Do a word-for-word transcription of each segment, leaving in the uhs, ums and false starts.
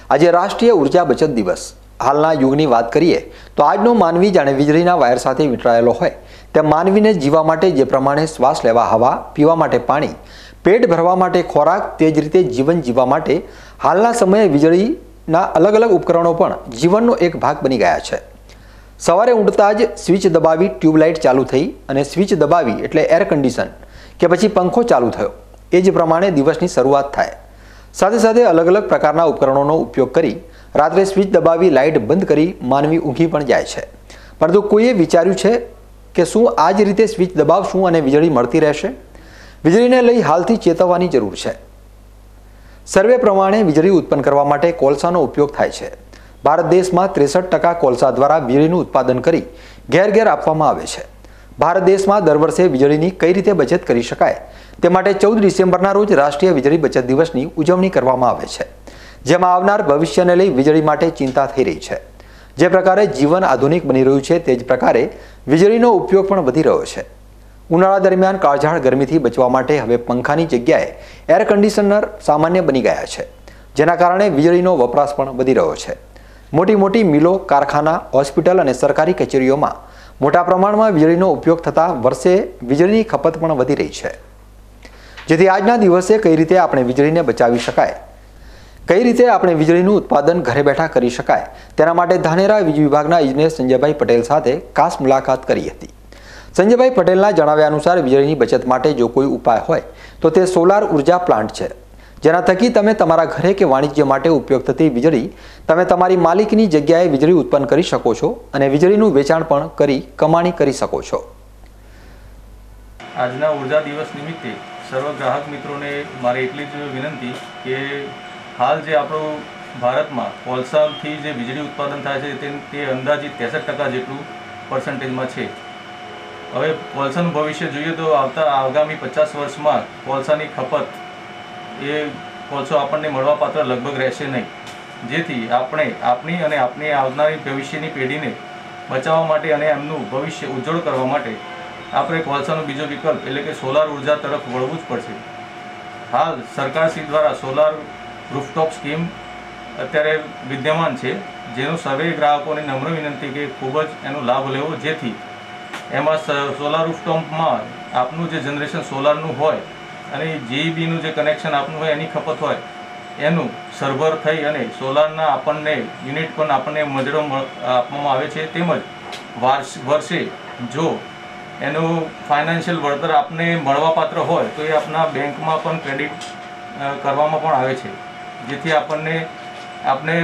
આજે રાષ્ટ્રીય ઉર્જા બચત દિવસ। હાલના યુગની વાત કરીએ તો આજનો માનવી જાણે વીજળીના વાયર સાથે વીંટળાયેલો હોય તેમ માનવીને જીવવા માટે જે પ્રમાણે શ્વાસ લેવા હવા, પીવા માટે પાણી, પેટ ભરવા માટે ખોરાક, તે જ રીતે જીવન જીવવા માટે હાલના સમયે વીજળીના અલગ અલગ ઉપકરણો પણ જીવનનો એક ભાગ બની ગયા છે। સવારે ઉઠતા જ સ્વિચ દબાવી ટ્યુબલાઇટ ચાલુ થઈ અને સ્વિચ દબાવી એટલે એર કન્ડિશન કે પછી પંખો ચાલુ થયો, એ જ પ્રમાણે દિવસની શરૂઆત થાય। સાથે સાથે અલગ અલગ પ્રકારના ઉપકરણોનો ઉપયોગ કરી રાત્રે સ્વિચ દબાવી લાઇટ બંધ કરી માનવી ઊંઘી પણ જાય છે। પરંતુ કોઈએ વિચાર્યું છે કે શું આ જ રીતે સ્વિચ દબાવશું અને વીજળી મળતી રહેશે? વીજળીને લઈ હાલથી ચેતવવાની જરૂર છે। સર્વે પ્રમાણે વીજળી ઉત્પન્ન કરવા માટે કોલસાનો ઉપયોગ થાય છે। ભારત દેશમાં ત્રેસઠ ટકા કોલસા દ્વારા વીજળીનું ઉત્પાદન કરી ઘેર ઘેર આપવામાં આવે છે। ભારત દેશમાં દર વર્ષે વીજળીની કઈ રીતે બચત કરી શકાય તે માટે ચૌદ ડિસેમ્બરના રોજ રાષ્ટ્રીય વીજળી બચત દિવસની ઉજવણી કરવામાં આવે છે, જેમાં આવનાર ભવિષ્યને લઈ વીજળી માટે ચિંતા થઈ રહી છે। જે પ્રકારે જીવન આધુનિક બની રહ્યું છે તે જ પ્રકારે વીજળીનો ઉપયોગ પણ વધી રહ્યો છે। ઉનાળા દરમિયાન કાળઝાળ ગરમીથી બચવા માટે હવે પંખાની જગ્યાએ એર કન્ડિશનર સામાન્ય બની ગયા છે, જેના કારણે વીજળીનો વપરાશ પણ વધી રહ્યો છે। મોટી મોટી મિલો, કારખાના, હોસ્પિટલ અને સરકારી કચેરીઓમાં મોટા પ્રમાણમાં વીજળીનો ઉપયોગ થતાં વર્ષે વીજળીની ખપત પણ વધી રહી છે। જેથી આજના દિવસે કઈ રીતે આપણે વીજળીને બચાવી શકાય, કઈ રીતે આપણે વીજળીનું ઉત્પાદન ઘરે બેઠા કરી શકાય, તેના માટે ધાનેરા વીજ વિભાગના ઇજનેર સંજયભાઈ પટેલ સાથે ખાસ મુલાકાત કરી હતી। સંજયભાઈ પટેલના જણાવ્યા અનુસાર વીજળીની બચત માટે જો કોઈ ઉપાય હોય તો તે સોલાર ઉર્જા પ્લાન્ટ છે, જેના થકી તમે તમારા ઘરે કે વાણિજ્ય માટે ઉપયોગ થતી વીજળી તમે તમારી માલિકની જગ્યાએ વીજળી ઉત્પન્ન કરી શકો છો અને વીજળીનું વેચાણ પણ કરી કમાણી કરી શકો છો। આજના ઉર્જા દિવસ નિમિત્તે સર્વ ગ્રાહક મિત્રોને મારી એટલી જ વિનંતી કે હાલ જે આપણો ભારતમાં કોલસાથી જે વીજળી ઉત્પાદન થાય છે તે તે અંદાજિત ત્રેસઠ ટકા જેટલું પર્સન્ટેજમાં છે। હવે કોલસાનું ભવિષ્ય જોઈએ તો આવતા આગામી પચાસ વર્ષમાં કોલસાની ખપત એ કોલસો આપણને મળવાપાત્ર લગભગ રહેશે નહીં, જેથી આપણે આપણી અને આપણી આવનારી ભવિષ્યની પેઢીને બચાવવા માટે અને એમનું ભવિષ્ય ઉજ્જવળ કરવા માટે આપણે કોલસાનો બીજો વિકલ્પ એટલે કે સોલાર ઉર્જા તરફ વળવું જ પડશે। હાલ સરકારશ્રી દ્વારા સોલાર રૂફટોપ સ્કીમ અત્યારે વિદ્યમાન છે, જેનું સર્વે ગ્રાહકોને નમ્ર વિનંતી કે ખૂબ જ એનો લાભ લેવો, જેથી એમાં સોલાર રૂફટોપમાં આપનું જે જનરેશન સોલારનું હોય અને જીઈબીનું જે કનેક્શન આપનું હોય એની ખપત હોય એનું સરભર થઈ અને સોલારના આપણને યુનિટ પણ આપણને મજૂરો આપવામાં આવે છે। તેમજ વાર્ષ વર્ષે જો એનું ફાઇનાન્શિયલ વળતર આપને મળવાપાત્ર હોય તો એ આપણા બેંકમાં પણ ક્રેડિટ કરવામાં પણ આવે છે, જેથી આપણને આપણે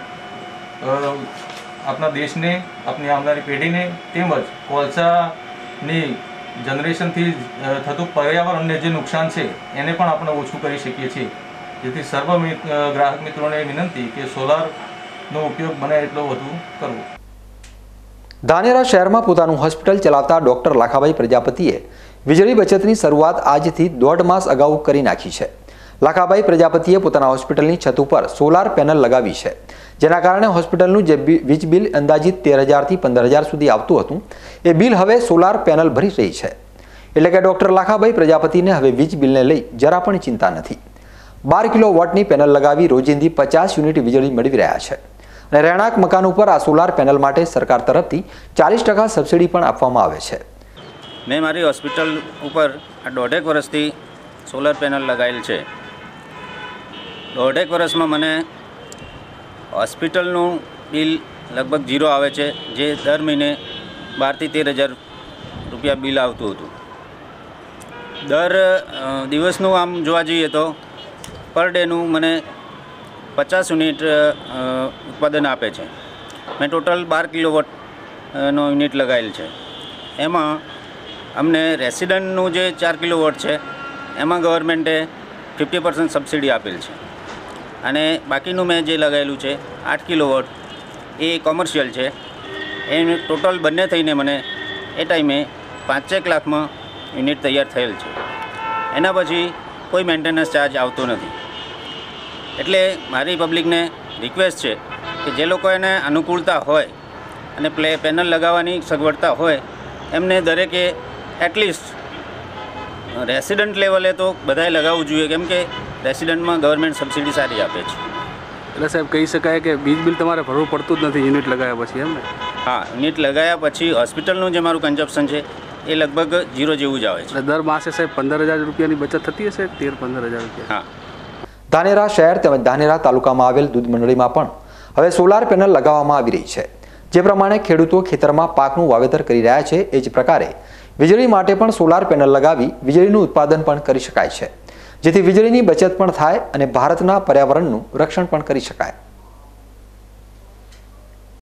આપણા દેશને, આપણી આવનારી પેઢીને તેમજ કોલસાની જનરેશનથી થતું પર્યાવરણને જે નુકસાન છે એને પણ આપણે ઓછું કરી શકીએ છીએ। જેથી સર્વ ગ્રાહક મિત્રોને વિનંતી કે સોલારનો ઉપયોગ બને એટલો વધુ કરવો। ધાનેરા શહેરમાં પોતાનું હોસ્પિટલ ચલાવતા ડોક્ટર લાખાભાઈ પ્રજાપતિએ વીજળી બચતની શરૂઆત આજથી દોઢ માસ અગાઉ કરી નાખી છે। લાખાભાઈ પ્રજાપતિએ પોતાના હોસ્પિટલની છત ઉપર સોલાર પેનલ લગાવી છે, જેના કારણે હોસ્પિટલનું જે વીજ બિલ અંદાજિત તેર હજારથી પંદર હજાર સુધી આવતું હતું એ બિલ હવે સોલાર પેનલ ભરી રહી છે। એટલે કે ડોક્ટર લાખાભાઈ પ્રજાપતિને હવે વીજ બિલને લઈ જરા પણ ચિંતા નથી। બાર કિલો વોટની પેનલ લગાવી રોજિંદી પચાસ યુનિટ વીજળી મેળવી રહ્યા છે અને રહેણાંક મકાન ઉપર આ સોલાર પેનલ માટે સરકાર તરફથી ચાલીસ ટકા સબસિડી પણ આપવામાં આવે છે। મેં મારી હોસ્પિટલ ઉપર આ દોઢેક વર્ષથી સોલાર પેનલ લગાવેલ છે। દોઢેક વર્ષમાં મને હોસ્પિટલનું બિલ લગભગ ઝીરો આવે છે, જે દર મહિને બારથી તેર હજાર રૂપિયા બિલ આવતું હતું। દર દિવસનું આમ જોવા જઈએ તો પર ડેનું મને પચાસ યુનિટ ઉત્પાદન આપે છે। મેં ટોટલ બાર કિલોવોટનો યુનિટ લગાવેલ છે। એમાં અમને રેસિડન્ટનું જે ચાર કિલોવોટ છે એમાં ગવર્મેન્ટે ફિફ્ટી પર્સન્ટ સબસિડી આપેલ છે અને બાકીનું મેં જે લગાવેલું છે આઠ કિલોવોટ એ કોમર્શિયલ છે। એ ટોટલ બંને થઈને મને એ ટાઈમે પાંચેક લાખમાં યુનિટ તૈયાર થયેલ છે। એના પછી કોઈ મેન્ટેનન્સ ચાર્જ આવતો નથી। એટલે મારી પબ્લિકને રિક્વેસ્ટ છે કે જે લોકો એને અનુકૂળતા હોય અને પ્લે પેનલ લગાવવાની સગવડતા હોય એમને દરેકે એટલીસ્ટ રેસિડન્ટ લેવલે તો બધાએ લગાવવું જોઈએ, કેમ કે રેસિડન્ટમાં ગવર્મેન્ટ સબસિડી સારી આપે છે। એટલે સાહેબ કહી શકાય કે વીજ બિલ તમારે ભરવું પડતું જ નથી યુનિટ લગાવ્યા પછી, એમ ને? હા, યુનિટ લગાવ્યા પછી હોસ્પિટલનું જે મારું કન્ઝપ્શન છે એ લગભગ જીરો જેવું જ આવે છે. એટલે દર માસે સાહેબ પંદર હજાર રૂપિયાની બચત થતી હશે, તેર પંદર હજાર રૂપિયા? હા. ધાનેરા શહેર તેમજ ધાનેરા તાલુકામાં આવેલ દૂધ મંડળીમાં પણ હવે સોલાર પેનલ લગાવવામાં આવી રહી છે. જે પ્રમાણે ખેડૂતો ખેતરમાં પાકનું વાવેતર કરી રહ્યા છે એ જ પ્રકારે વીજળી માટે પણ સોલાર પેનલ લગાવી વીજળીનું ઉત્પાદન પણ કરી શકાય છે, જેથી વીજળીની બચત પણ થાય અને ભારતના પર્યાવરણનું રક્ષણ પણ કરી શકાય.